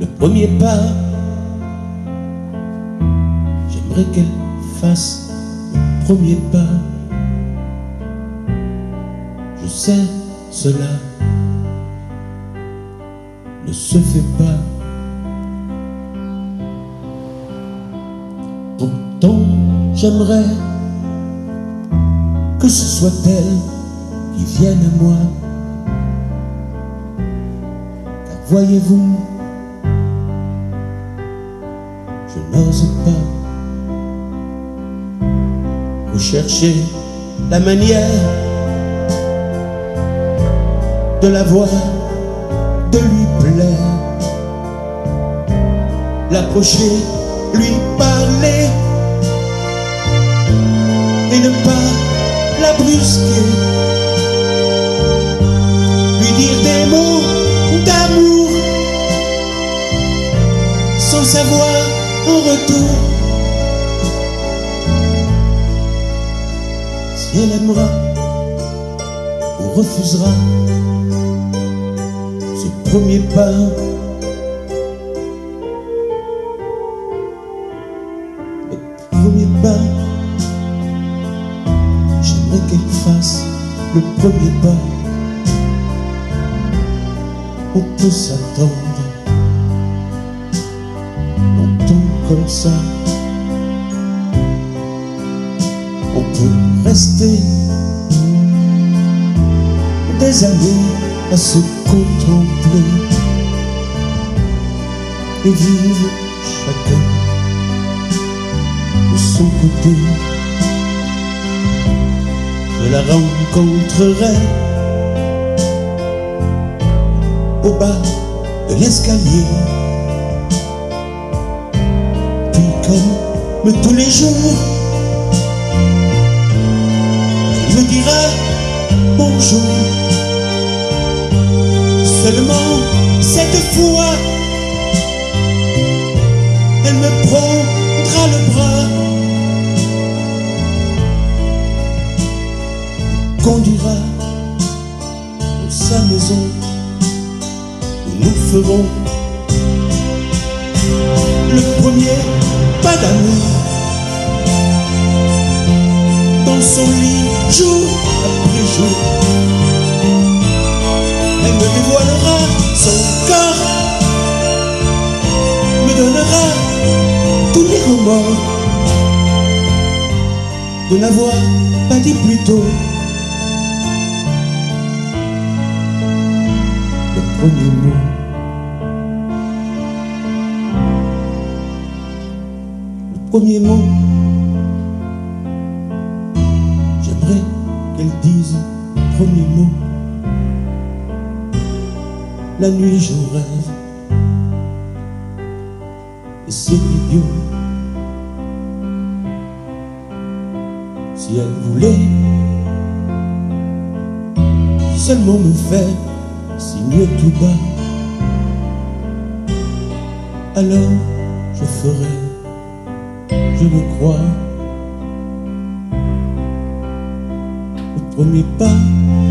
le premier pas. J'aimerais qu'elle fasse le premier pas. Je sais, cela ne se fait pas. Pourtant, j'aimerais que ce soit elle qui vienne à moi. Car voyez-vous, je n'ose pas rechercher la manière de la voir, de lui plaire, l'approcher, lui parler et ne pas la brusquer, lui dire des mots d'amour sans savoir en retour si elle aimera ou refusera ce premier pas. Le premier pas, j'aimerais qu'elle fasse le premier pas. On peut s'attendre longtemps comme ça. On peut rester des années à se contempler et vivre chacun de son côté. Je la rencontrerai au bas de l'escalier, puis comme tous les jours, elle me dira bonjour. Seulement cette fois, elle me prendra le bras, conduira dans sa maison où nous ferons le premier pas d'amour. Dans son lit, jour après jour, elle me dévoilera son corps, me donnera tous les remords de n'avoir pas dit plus tôt le premier mot. Le premier mot, j'aimerais qu'elle dise le premier mot. La nuit j'en rêve, et c'est idiot. Si elle voulait seulement me faire signe tout bas, alors je ferais, je le crois, le premier pas.